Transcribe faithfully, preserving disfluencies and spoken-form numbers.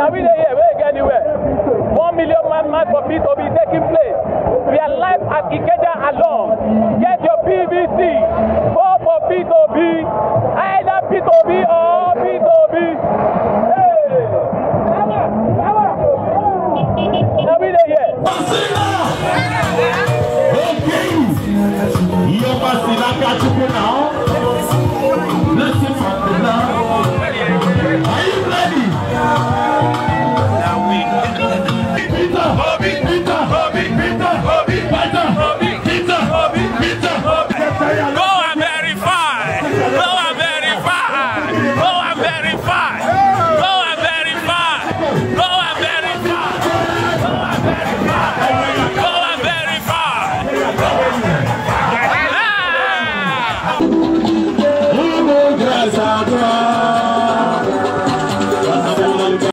Now we dey here, we dey get anywhere. One million man march for Peter Obi taking place. We are live at Ikeja alone. Get your P V C. Vote for Peter Obi. Either Peter Obi